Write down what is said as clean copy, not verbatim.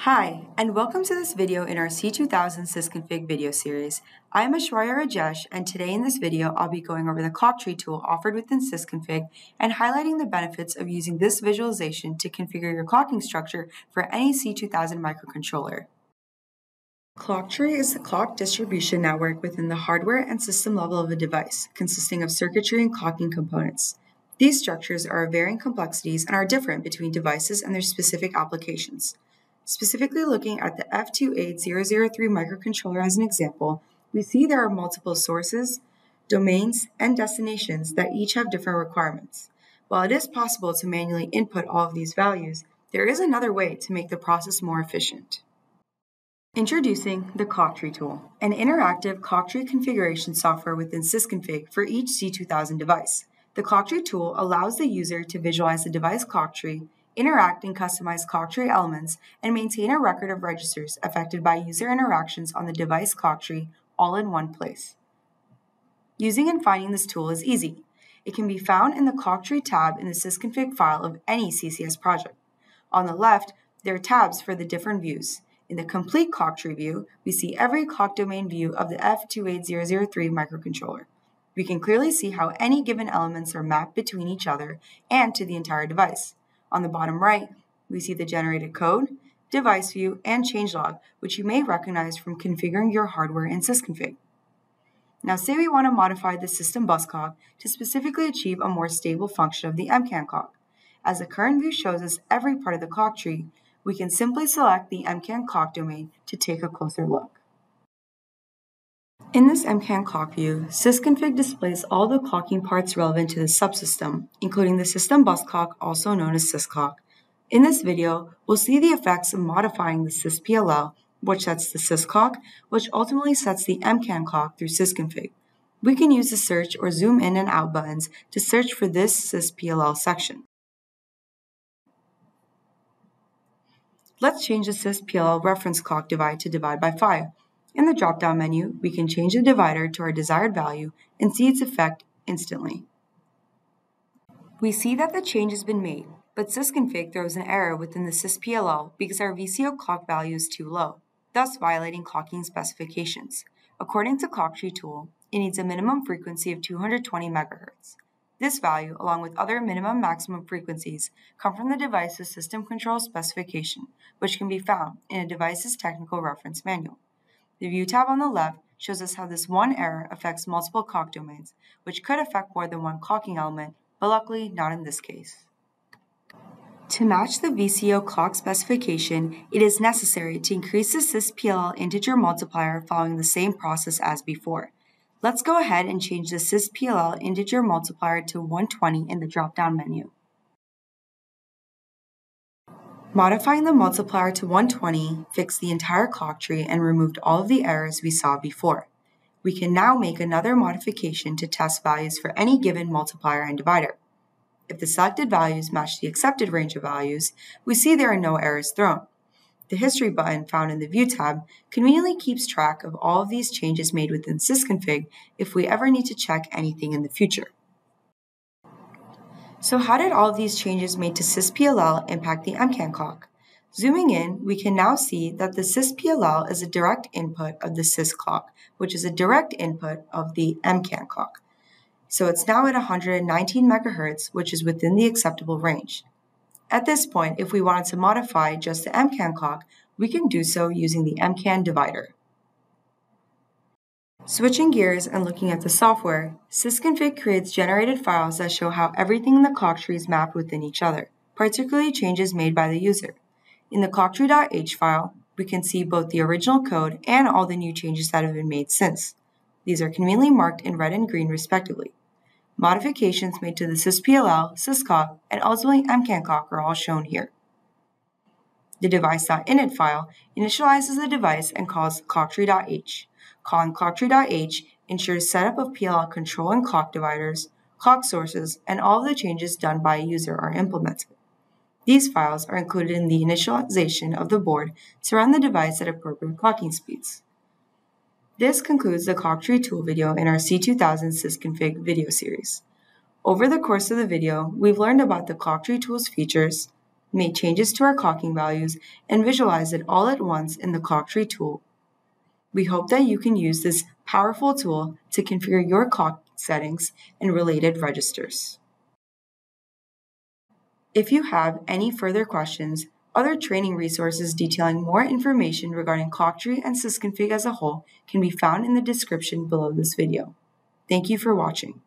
Hi, and welcome to this video in our C2000 sysconfig video series. I am Aishwarya Rajesh, and today in this video, I'll be going over the clock tree tool offered within sysconfig and highlighting the benefits of using this visualization to configure your clocking structure for any C2000 microcontroller. Clock tree is the clock distribution network within the hardware and system level of a device, consisting of circuitry and clocking components. These structures are of varying complexities and are different between devices and their specific applications. Specifically looking at the F28003 microcontroller as an example, we see there are multiple sources, domains, and destinations that each have different requirements. While it is possible to manually input all of these values, there is another way to make the process more efficient. Introducing the clock tree tool, an interactive clock tree configuration software within sysconfig for each C2000 device. The clock tree tool allows the user to visualize the device clock tree, interact and customize clock tree elements, and maintain a record of registers affected by user interactions on the device clock tree all in one place. Using and finding this tool is easy. It can be found in the clock tree tab in the sysconfig file of any CCS project. On the left, there are tabs for the different views. In the complete clock tree view, we see every clock domain view of the F28003 microcontroller. We can clearly see how any given elements are mapped between each other and to the entire device. On the bottom right, we see the generated code, device view, and changelog, which you may recognize from configuring your hardware in sysconfig. Now say we want to modify the system bus clock to specifically achieve a more stable function of the MCAN clock. As the current view shows us every part of the clock tree, we can simply select the MCAN clock domain to take a closer look. In this MCAN clock view, sysconfig displays all the clocking parts relevant to the subsystem, including the system bus clock, also known as sysclock. In this video, we'll see the effects of modifying the syspll, which sets the sysclock, which ultimately sets the MCAN clock through sysconfig. We can use the search or zoom in and out buttons to search for this syspll section. Let's change the syspll reference clock divide to divide by 5. In the drop-down menu, we can change the divider to our desired value and see its effect instantly. We see that the change has been made, but sysconfig throws an error within the syspll because our VCO clock value is too low, thus violating clocking specifications. According to Clock Tree Tool, it needs a minimum frequency of 220 MHz. This value, along with other minimum maximum frequencies, come from the device's system control specification, which can be found in a device's technical reference manual. The View tab on the left shows us how this one error affects multiple clock domains, which could affect more than one clocking element, but luckily not in this case. To match the VCO clock specification, it is necessary to increase the syspll integer multiplier following the same process as before. Let's go ahead and change the syspll integer multiplier to 120 in the drop-down menu. Modifying the multiplier to 120 fixed the entire clock tree and removed all of the errors we saw before. We can now make another modification to test values for any given multiplier and divider. If the selected values match the accepted range of values, we see there are no errors thrown. The History button found in the View tab conveniently keeps track of all of these changes made within sysconfig if we ever need to check anything in the future. So how did all of these changes made to syspll impact the MCAN clock? Zooming in, we can now see that the syspll is a direct input of the sysclock, which is a direct input of the MCAN clock. So it's now at 119 MHz, which is within the acceptable range. At this point, if we wanted to modify just the MCAN clock, we can do so using the MCAN divider. Switching gears and looking at the software, sysconfig creates generated files that show how everything in the clock tree is mapped within each other, particularly changes made by the user. In the clocktree.h file, we can see both the original code and all the new changes that have been made since. These are conveniently marked in red and green respectively. Modifications made to the syspll, sysclock, and ultimately MCAN clock are all shown here. The device.init file initializes the device and calls clocktree.h. Calling clocktree.h ensures setup of PLL control and clock dividers, clock sources, and all of the changes done by a user are implemented. These files are included in the initialization of the board to run the device at appropriate clocking speeds. This concludes the Clock Tree Tool video in our C2000 sysconfig video series. Over the course of the video, we've learned about the Clock Tree Tool's features, make changes to our clocking values, and visualize it all at once in the ClockTree tool. We hope that you can use this powerful tool to configure your clock settings and related registers. If you have any further questions, other training resources detailing more information regarding ClockTree and sysconfig as a whole can be found in the description below this video. Thank you for watching.